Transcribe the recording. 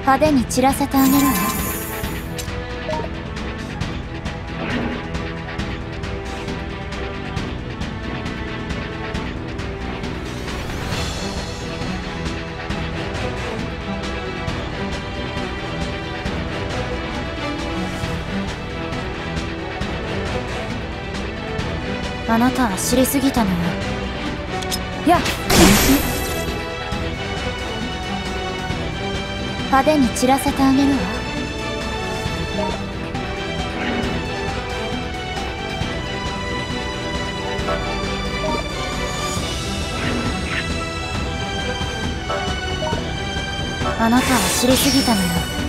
派手に散らせてあげるわ。あなたは知りすぎたのよ。やっ派手に散らせてあげるわ。あなたは知りすぎたのよ。